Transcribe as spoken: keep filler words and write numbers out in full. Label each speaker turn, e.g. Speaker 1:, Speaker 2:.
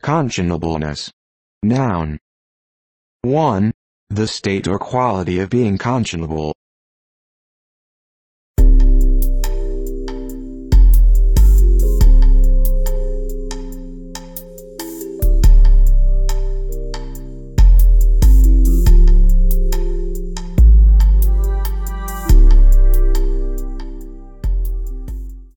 Speaker 1: Conscionableness. Noun. one. The state or quality of being conscionable.